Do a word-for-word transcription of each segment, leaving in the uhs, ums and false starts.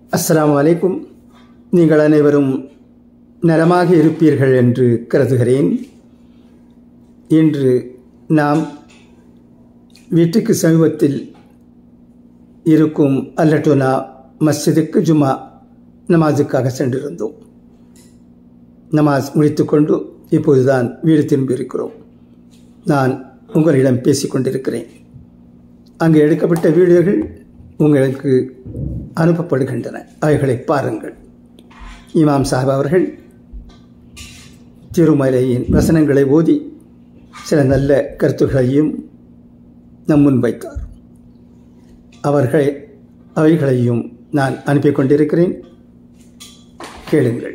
அஸ்ஸலாமு அலைக்கும். நீங்கள் அனைவரும் நலமாக இருப்பீர்கள் என்று கருதுகிறேன். இன்று நாம் வீட்டுக்கு சமீபத்தில் இருக்கும் அல்லட்டோனா மஸ்ஜிதுக்கு ஜும்மா நமாஸுக்காக சென்றிருந்தோம். நமாஸ் முடித்துக்கொண்டு இப்போதுதான் வீடு திரும்பியிருக்கிறோம். நான் உங்களிடம் பேசிக்கொண்டிருக்கிறேன். அங்கு எடுக்கப்பட்ட வீடியோகள் உங்களுக்கு அனுப்பப்படுகின்றன. அவைகளை பாருங்கள். இமாம் சாஹிப் அவர்கள் திருமலையின் வசனங்களை ஓதி சில நல்ல கருத்துக்களையும் நம் முன் வைத்தார். அவர்கள் அவைகளையும் நான் அனுப்பி கொண்டிருக்கிறேன். கேளுங்கள்.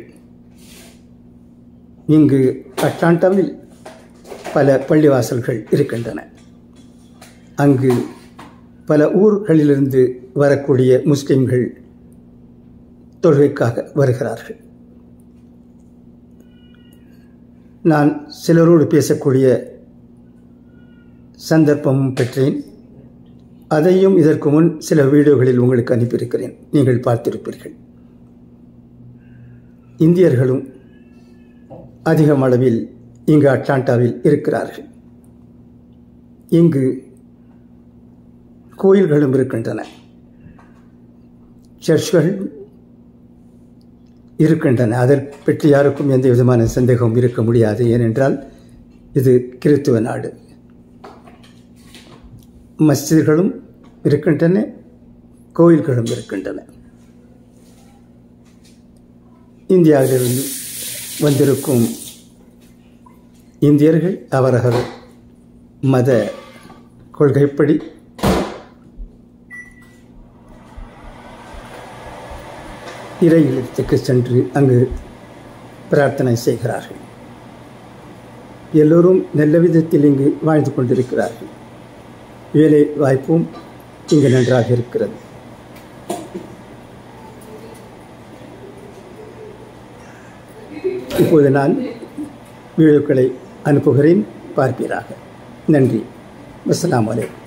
இங்கு அட்லாண்டாவில் பல பள்ளிவாசல்கள் இருக்கின்றன. அங்கு பல ஊர்களிலிருந்து வரக்கூடிய முஸ்லிம்கள் தொழுகைக்காக வருகிறார்கள். நான் சிலரோடு பேசக்கூடிய சந்தர்ப்பமும் பெற்றேன். அதையும் இதற்கு முன் சில வீடியோகளில் உங்களுக்கு அனுப்பியிருக்கிறேன். நீங்கள் பார்த்திருப்பீர்கள். இந்தியர்களும் அதிகம் அளவில் இங்கு அட்லாண்டாவில் இருக்கிறார்கள். இங்கு கோயில்களும் இருக்கின்றன, சர்ச்கள் இருக்கின்றன. அதை பற்றி யாருக்கும் எந்த விதமான சந்தேகமும் இருக்க முடியாது. ஏனென்றால் இது கிறித்துவ நாடு. மஸ்ஜிதுகளும் இருக்கின்றன, கோயில்களும் இருக்கின்றன. இந்தியாவிலிருந்து வந்திருக்கும் இந்தியர்கள் அவரவர் மத கொள்கைப்படி இறை இல்லத்துக்கு சென்று அங்கு பிரார்த்தனை செய்கிறார்கள். எல்லோரும் நல்ல விதத்தில் இங்கு வாழ்ந்து கொண்டிருக்கிறார்கள். வேலை வாய்ப்பும் இங்கு நன்றாக இருக்கிறது. இப்போது நான் வீடியோக்களை அனுப்புகிறேன், பார்ப்பீராக. நன்றி. அஸ்ஸலாமு அலைக்கும்.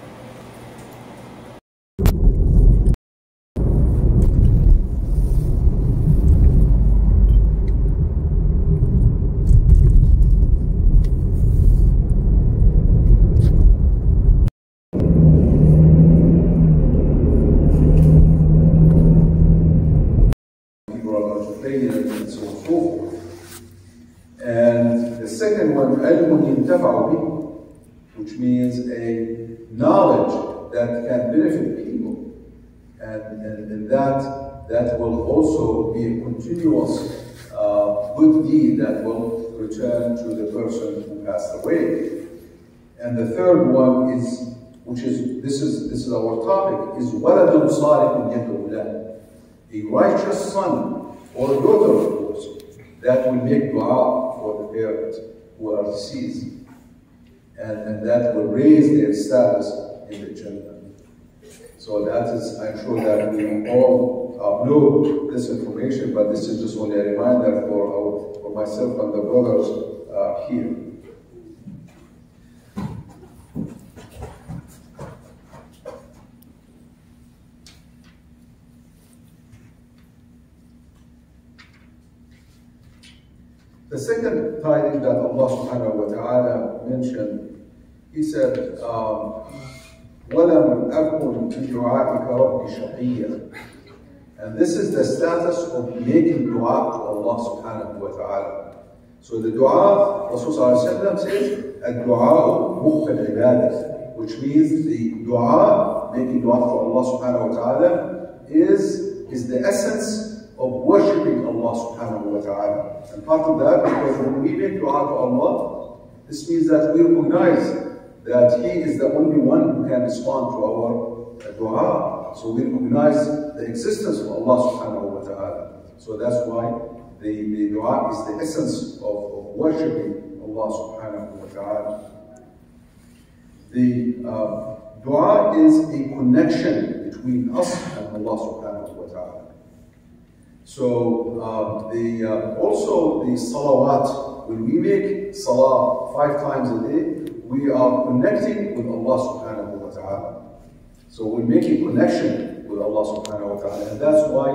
And so forth. And the second one, علم ينتفع به, which means a knowledge that can benefit people, and, and, and that that will also be a continuous uh, good deed that will return to the person who passed away. And the third one is, which is this is this is our topic, is ولد صالح يدعو له, a righteous son or a daughter, of course, that will make dua for the parents who are deceased, and, and that will raise their status in the Jannah. So that is, I'm sure that we all uh, know this information, but this is just only a reminder for, our, for myself and the brothers uh, here. The second tiding that Allah subhanahu wa ta'ala mentioned, He said, وَلَمْ أَكُنْ بِدُعَائِكَ رَبِّ شَقِيًّا. And this is the status of making dua to Allah subhanahu wa ta'ala. So the dua, Rasul sallallahu alayhi wa sallam says, الدعاء مخ العبادة, which means the dua, making dua to Allah subhanahu wa ta'ala, is, is the essence of worshipping Allah subhanahu wa ta'ala. And part of that, because when we make dua to Allah, this means that we recognize that He is the only one who can respond to our dua. So we recognize the existence of Allah subhanahu wa ta'ala. So that's why the, the dua is the essence of, of worshipping Allah subhanahu wa ta'ala. The uh, dua is a connection between us and Allah subhanahu wa ta'ala. So uh, the uh, also the salawat, when we make salah five times a day, we are connecting with Allah subhanahu wa ta'ala. So we make a connection with Allah subhanahu wa ta'ala. And that's why a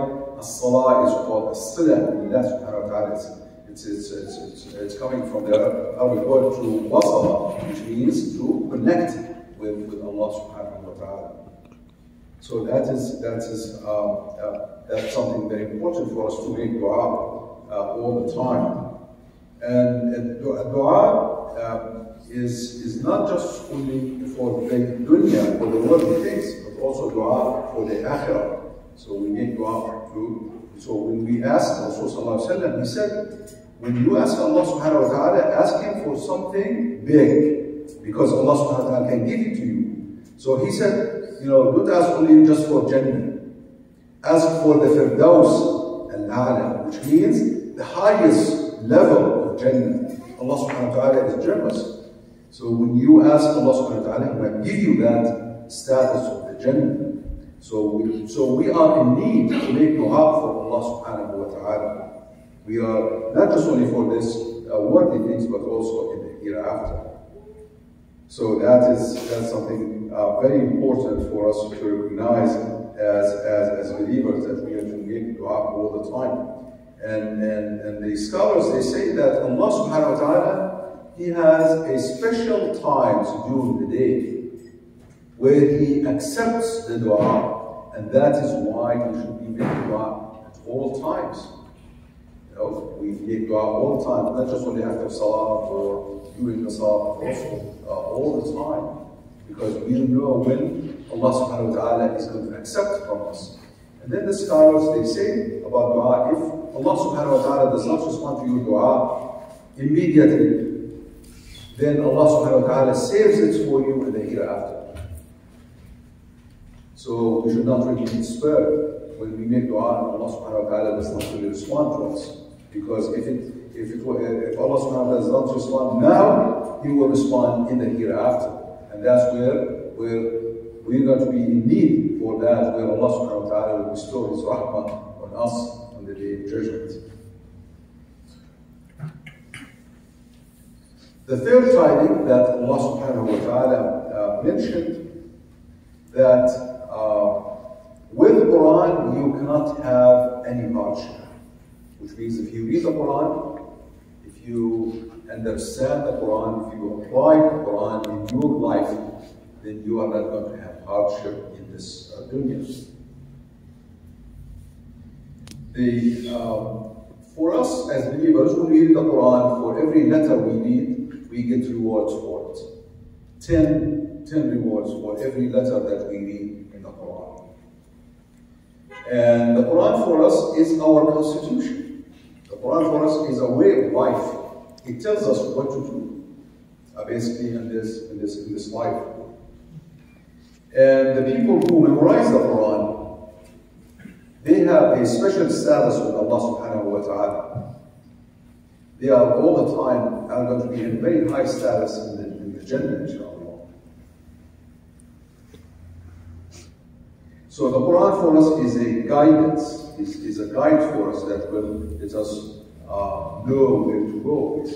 as-salah is called as-silah billah subhanahu wa ta'ala. It's, it's, it's, it's, it's coming from the Arabic word to wasala, which means to connect with, with Allah subhanahu wa ta'ala. So that is, that is um, uh, that's something very important for us to make dua uh, all the time. And, and dua uh, is, is not just only for the dunya, for the worldly things, but also dua for the akhirah. So we make dua to, so when we ask Rasulullah, he said, when you ask Allah subhanahu wa ta'ala, ask him for something big, because Allah subhanahu wa ta'ala can give it to you. So he said, you know, don't ask only just for Jannah. Ask for the Firdaus al-A'la, which means the highest level of Jannah. Allah subhanahu wa ta'ala is generous. So when you ask Allah subhanahu wa ta'ala, he will give you that status of the Jannah. So we, so we are in need to make dua for Allah subhanahu wa ta'ala. We are not just only for this uh, worldly things, but also in the hereafter. So that is that's something uh, very important for us to recognize as, as, as believers, that we have to make dua all the time. And, and, and the scholars, they say that Allah subhanahu wa ta'ala, He has a special time during the day where He accepts the dua, and that is why we should be making dua at all times. You know, we make dua all the time, not just only after salah or during the salah, but also uh, all the time, because we don't know when Allah subhanahu wa ta'ala is going to accept from us. And then the scholars, they say about dua, if Allah subhanahu wa ta'ala does not respond to your dua immediately, then Allah subhanahu wa ta'ala saves it for you in the hereafter. So we should not really be spared when we make dua and Allah subhanahu wa ta'ala does not really respond to us. Because if it if it if Allah subhanahu wa ta'ala does not respond now, He will respond in the hereafter. And that's where where we're going to be in need for that, where Allah subhanahu wa ta'ala will bestow His rahmah on us on the day of judgment. The third tiding that Allah subhanahu wa ta'ala uh, mentioned, that uh, with Quran you cannot have any hardship. Which means if you read the Quran, if you understand the Quran, if you apply the Quran in your life, then you are not going to have hardship in this uh, dunya. The, um, for us as believers who read the Quran, for every letter we read, we get rewards for it. Ten, ten rewards for every letter that we read in the Quran. And the Quran for us is our constitution. The Quran for us is a way of life. It tells us what to do, uh, basically in this, in this, in this life. And the people who memorize the Quran, they have a special status with Allah subhanahu wa ta'ala. They are all the time are going to be in very high status in the, in the Jannah, inshallah. So the Quran for us is a guidance. Is, is a guide for us that will let us uh, know where to go.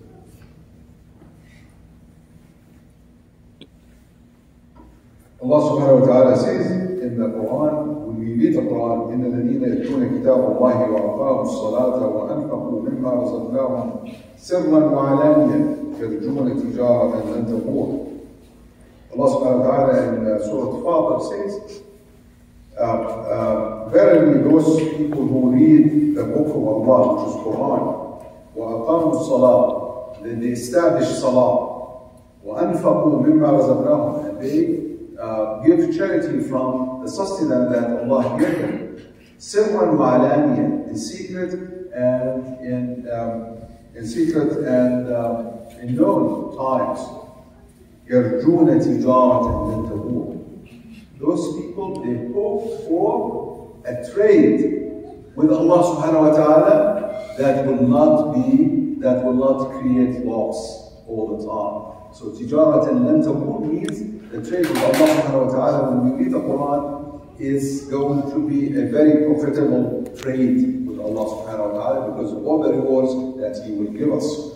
Allah subhanahu wa ta'ala says in the Quran, when we read the Quran, إِنَّ الَّذِينَ يَتْلُونَ كِتَابَ اللَّهِ وَأَقَامُوا الصَّلَاةَ وَأَنفَقُوا مِمَّا رَزَقْنَاهُمْ سِرًّا وَعَلَانِيَةً يَرْجُونَ تِجَارَةً لَن تَبُورَ. Allah subhanahu wa ta'ala in uh, Surah Fatir says, Uh, uh, verily those people who read the book of Allah, which is Quran, وَأَقَامُوا الصَّلَاةِ, then they establish salah, وَأَنفَقُوا مِمَّا رَزَقْنَاهُم, and they uh, give charity from the sustenance that Allah gave them, سِرًّا وَعَلَانِيًا, in secret and in, um, in secret and um, in known times, يَرْجُونَ تِجَارَةً لَن تَبُورَ. Those people, they hope for a trade with Allah subhanahu wa ta'ala that will not be, that will not create loss all the time. So tijaratan lan tabur means the trade with Allah subhanahu wa ta'ala, when we read the Quran, is going to be a very profitable trade with Allah subhanahu wa ta'ala because of all the rewards that He will give us.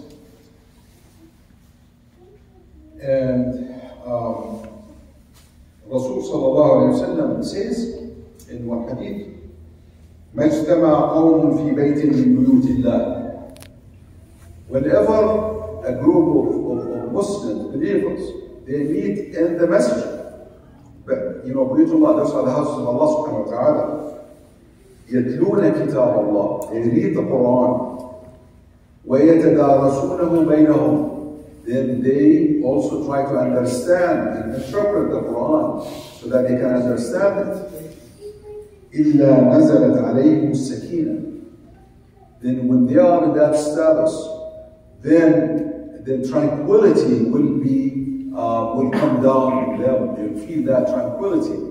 And um, Rasul sallallahu alayhi wa sallam says in one hadith ما اجتمع قوم في بيت من بيوت الله. Whenever a group of, of, of Muslims, believers, they meet in the masjid. But, you know, Baytullah, those are the houses of Allah subhanahu wa ta'ala. يتلون كتاب Allah, they read the Quran. ويتدارسونه بينهم. Then they also try to understand and interpret the Quran so that they can understand it. إلا نزلت عليهم السكينة. Then when they are in that status, then the tranquility will be uh, will come down on them. They will feel that tranquility.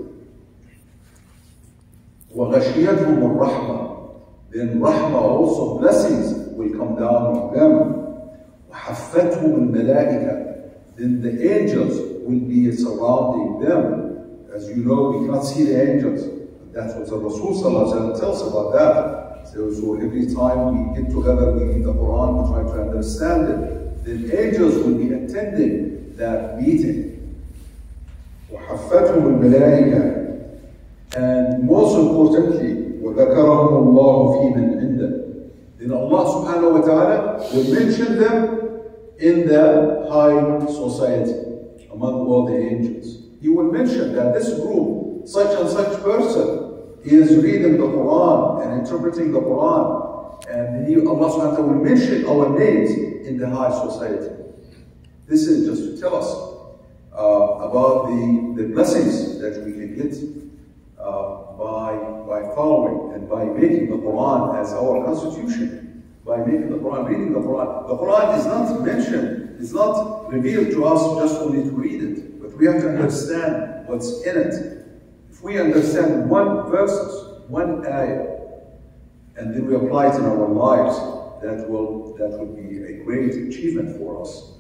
وغشيتهم الرحمة. Then rahmah, also blessings, will come down on them. وحفتهم الملائكة. Then the angels will be surrounding them. As you know, we cannot see the angels. That's what the Rasul Sallallahu Alaihi Wasallam tells about that. So, so every time we get together, we read the Quran, we try to understand it. The angels will be attending that meeting. وحفتهم الملائكة. And most importantly, وذكرهم الله في من عنده. Then Allah subhanahu wa ta'ala will mention them in the high society among all the angels. He will mention that this group, such and such person, is reading the Quran and interpreting the Quran, and he, Allah subhanahu wa ta'ala will mention our names in the high society. This is just to tell us uh, about the, the blessings that we can get uh, by, by following and by making the Quran as our constitution, by making the Quran, reading the Quran. The Quran is not mentioned, it's not revealed to us just only to read it, but we have to understand what's in it. If we understand one verse, one ayah, and then we apply it in our lives, that will that will be a great achievement for us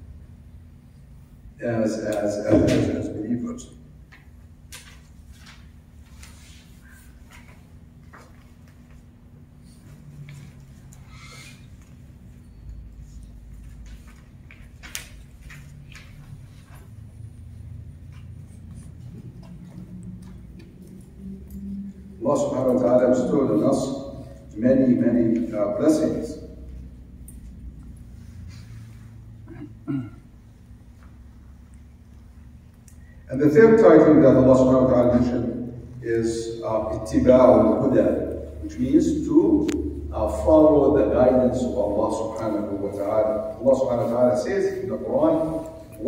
as as as, as believers. Allah subhanahu wa ta'ala bestowed on us many, many uh, blessings. And the third title that Allah subhanahu wa ta'ala mentioned is Ittiba'ul Huda, which means to uh, follow the guidance of Allah subhanahu wa ta'ala. Allah subhanahu wa ta'ala says in the Quran,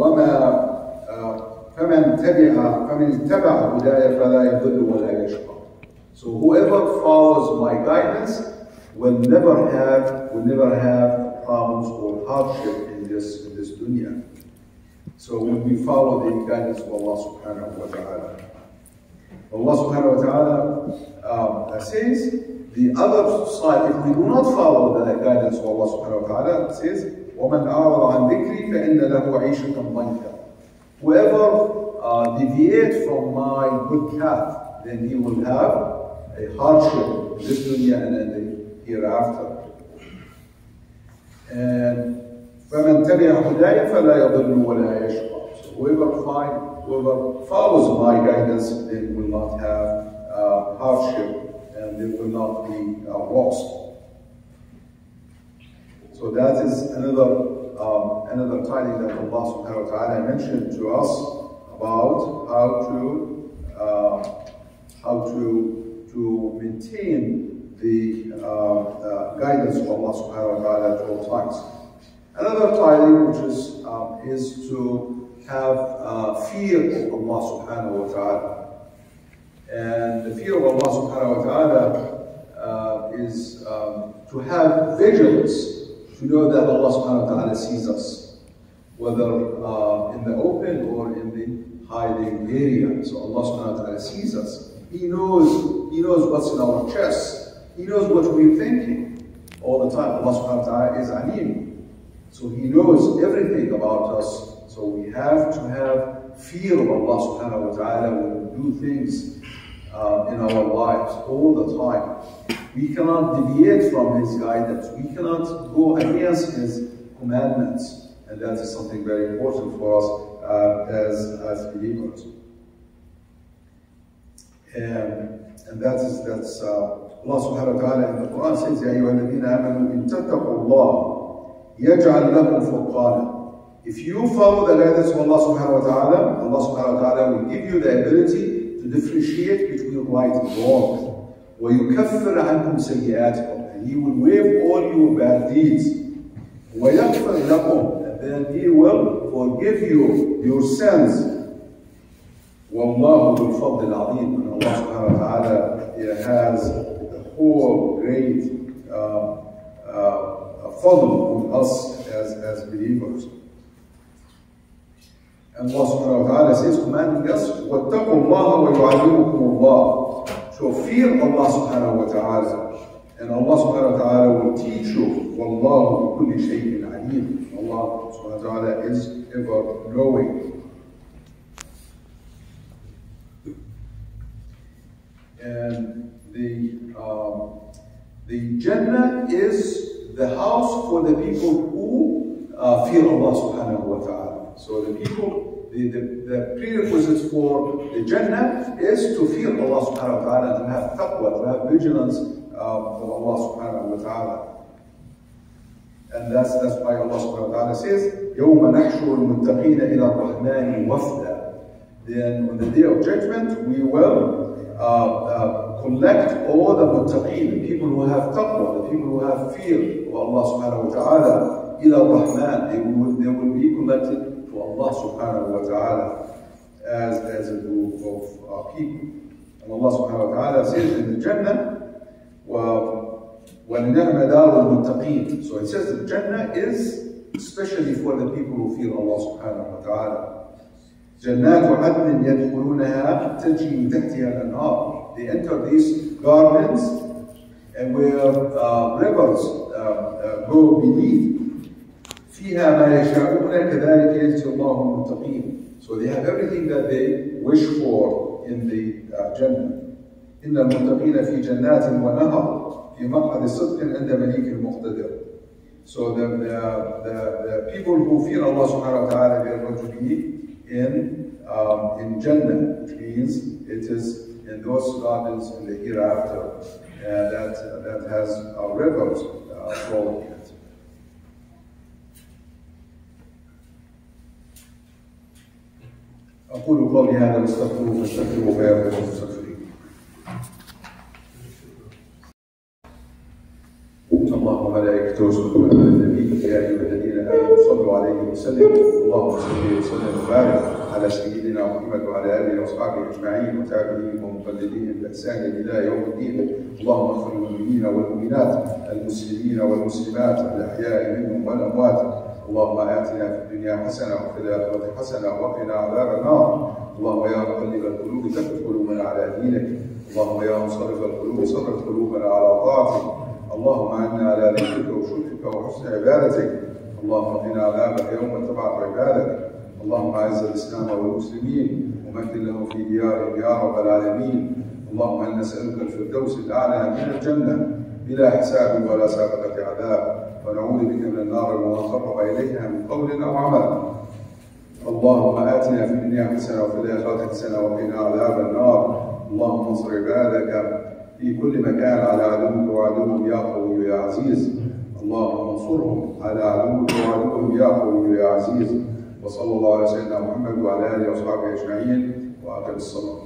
وَمَا فَمَنْ تَبِعَ فَمَنْ اتَّبَعَ هُدَايَ فَلَا يَضِلُّ وَلَا يَشْقَى. So whoever follows my guidance will never have will never have problems or hardship in this in this dunya. So when we follow the guidance of Allah subhanahu wa ta'ala, Allah subhanahu wa ta'ala um, says the other side. If we do not follow the guidance of Allah subhanahu wa ta'ala, it says, وَمَنْ أَعْرَضَ عَنْ ذِكْرِي فَإِنَّ لَهُ عَيْشَةً ضَنْكًا. Whoever uh, deviates from my good path, then he will have a hardship in this dunya and in the hereafter. And فَمَنْ تَبِعَ هُدَايَ فَلَا يَضِلُّ وَلَا يَشْقَى. So whoever find, whoever follows my guidance, then will not have uh, hardship and they will not be uh, lost. So that is another um, another title that Allah subhanahu wa ta'ala mentioned to us about how to uh, how to to maintain the uh, uh, guidance of Allah subhanahu wa ta'ala at all times. Another title which is um, is to have uh, fear of Allah subhanahu wa ta'ala. And the fear of Allah subhanahu wa ta'ala uh, is um, to have vigilance, to know that Allah subhanahu wa ta'ala sees us, whether uh, in the open or in the hiding area. So Allah subhanahu wa ta'ala sees us. He knows, He knows what's in our chest. He knows what we're thinking all the time. Allah subhanahu wa ta'ala is Alim. So He knows everything about us. So we have to have fear of Allah subhanahu wa ta'ala when we do things uh, in our lives all the time. We cannot deviate from His guidance. We cannot go against His commandments. And that is something very important for us uh, as, as believers. And, and that is that's uh, Allah subhanahu wa ta'ala in the Quran says, يَا أَيُّهَا الَّذِينَ آمَنُوا إِن تَتَّقُوا اللَّهَ يَجْعَلْ لَكُمْ فُرْقَانًا. If you follow the guidance of Allah subhanahu wa ta'ala, Allah subhanahu wa ta'ala will give you the ability to differentiate between right and wrong. وَيُكَفِّرْ عَنْكُمْ سَيِّئَاتِكُمْ. And He will waive all your bad deeds. وَيَغْفِرْ لَكُمْ. And then He will forgive you your sins. وَاللَّهُ ذُو الْفَضْلِ الْعَظِيمِ. And Allah subhanahu wa ta'ala has the whole great uh, uh, fadl on us as, as believers. And Allah subhanahu wa ta'ala says, commanding us, وَاتَّقُوا اللَّهَ وَيُعَلِّمُكُمُ اللَّهُ. So fear Allah subhanahu wa ta'ala. And Allah subhanahu wa ta'ala will teach you. وَاللَّهُ بِكُلِّ شَيْءٍ عَلِيمٌ. Allah subhanahu wa ta'ala is ever knowing. And the, um, the Jannah is the house for the people who uh, fear Allah subhanahu wa ta'ala. So the people, the, the, the prerequisites for the Jannah is to fear Allah subhanahu wa ta'ala, to have taqwa, to have vigilance uh, for Allah subhanahu wa ta'ala. And that's, that's why Allah subhanahu wa ta'ala says, يَوْمَ نَحْشُرُ الْمُتَّقِينَ إِلَى الرَّحْمَنِ وَفْدًا. Then on the day of judgment, we will uh, uh, collect all the muttaqeen, the people who have taqwa, the people who have fear of Allah subhanahu wa ta'ala, إِلَى الرَّحْمَنِ. They will, they will be collected to Allah subhanahu wa ta'ala as, as a group of uh, people. And Allah subhanahu wa ta'ala says in the Jannah, وَلِنَعْمَ دَارُ الْمُتَّقِينَ. So it says the Jannah is especially for the people who fear Allah subhanahu wa ta'ala. جَنَّاتُ عَدْنٍ يَدْخُلُونَهَا تَجْرِي مِنْ تَحْتِهَا الْأَنْهَارُ. They enter these gardens and where uh, rivers uh, uh, go beneath. فِيهَا مَا يَشَاءُونَ كَذَلِكَ يَجْزِي اللَّهُ الْمُتَّقِينَ. So they have everything that they wish for in the uh, Jannah. إِنَّ الْمُتَّقِينَ فِي جَنَّاتٍ وَنَهَرٍ فِي مَقْعَدِ صِدْقٍ عِنْدَ مَلِيكٍ مُقْتَدِرٍ. So the, the, the, the people who fear Allah subhanahu wa ta'ala, they are going to be in, um, in Jannah, which means it is in those gardens in the hereafter uh, that, that has uh, rivers uh, flowing in it. أقول قولي هذا واستغفروه فاستغفروه فيا رب المستغفرين. اللهم ملائكته يصلون على النبي يا أيها الذين آمنوا صلوا عليه وسلموا. اللهم صل وسلم وبارك على سيدنا محمد وعلى آله وأصحابه أجمعين وتابعين ومقلدين بإحسان إلى يوم الدين. اللهم اغفر للمؤمنين والمؤمنات المسلمين والمسلمات الأحياء منهم والأموات. اللهم آتنا في الدنيا حسنة وفي الآخرة حسنة وقنا عذاب النار. اللهم يا مقلب القلوب ثبت قلوبنا على دينك. اللهم يا مصرف القلوب صرف قلوبنا على طاعتك. اللهم أعنا على ذكرك وشكرك وحسن عبادتك. اللهم قنا عذابك يوم تبعث عبادك. اللهم أعز الإسلام والمسلمين ومكن له في ديارهم يا رب العالمين. اللهم إنا نسألك الفردوس الأعلى من الجنة بلا حساب ولا سابقة عذاب، ونعوذ بك من النار وما قرب إليها من قول أو عمل. اللهم آتنا في الدنيا حسنة وفي الآخرة حسنة وقنا عذاب النار. اللهم انصر عبادك في كل مكان على عدوك وعدوهم يا قوي يا عزيز. اللهم انصرهم على عدوك وعدوهم يا قوي يا عزيز. وصلى الله على سيدنا محمد وعلى آله وصحبه أجمعين وأقم الصلاة.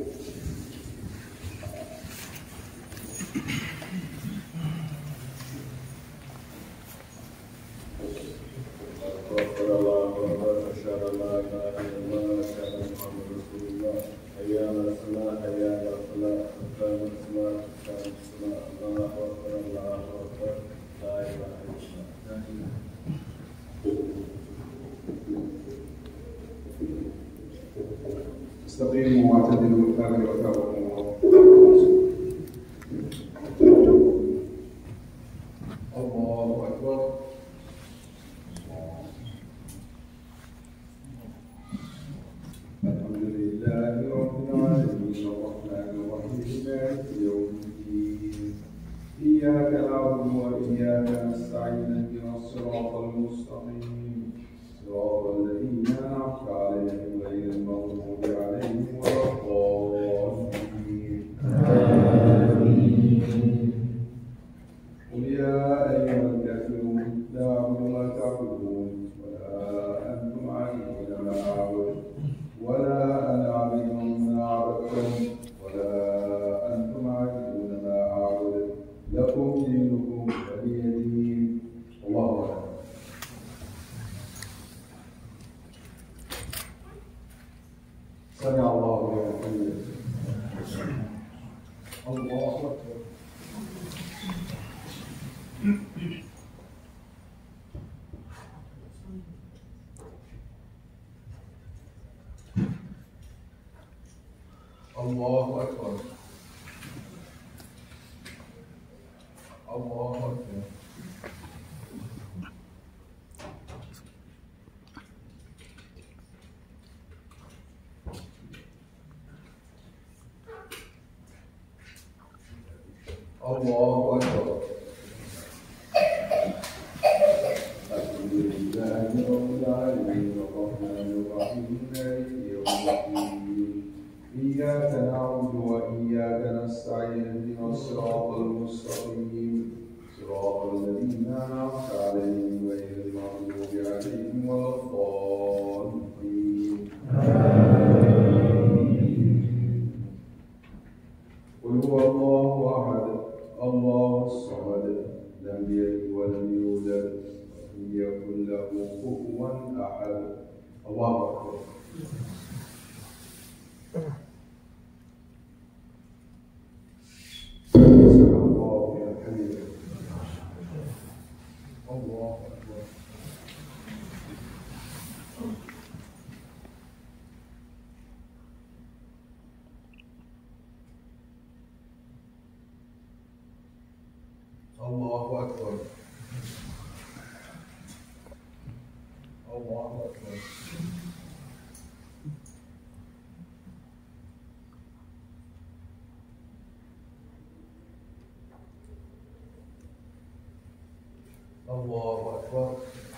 استقيموا واعتدلوا بالكامل وتابعوا. الله أكبر. الحمد لله رب العالمين الرحمن الرحيم مالك يوم الدين. إياك نعبد وإياك نستعين اهدنا الصراط المستقيم صراط الذين أنعمت عليهم غير المغضوب عليهم ولا الضالين. آمين. الله أكبر. الله أكبر. الله أكبر. الله أكبر. الحمد لله رب العالمين الرحمن الرحيم مالك يوم الدين إياك نعبد وإياك نستعين اهدنا الصراط المستقيم صراط الذين أنعمت عليهم غير المغضوب عليهم ولا الضالين. قل هو الله أحد الله الصمد لم يلد ولم يولد ولم يكن له كفوا أحد. الله أكبر. الله أكبر. الله أكبر. الله أكبر. الله أكبر.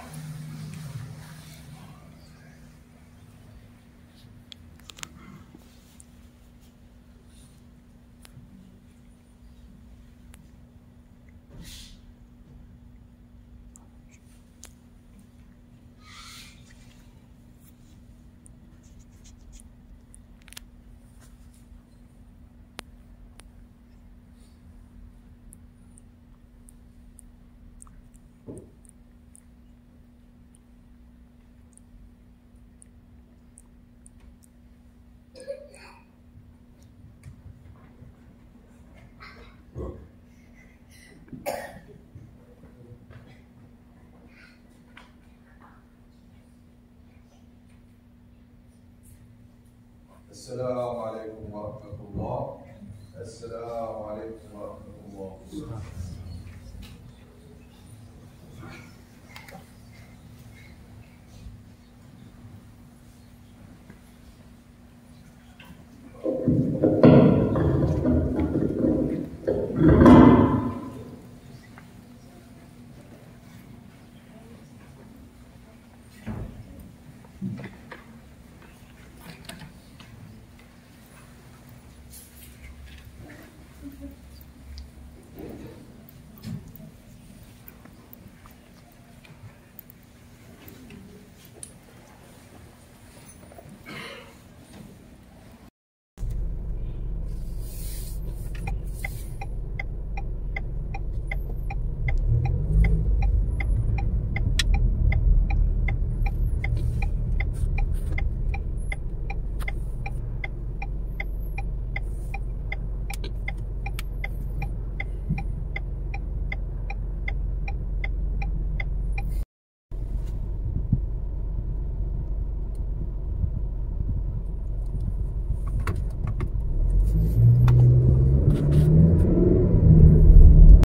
السلام عليكم ورحمة الله. السلام عليكم ورحمة الله.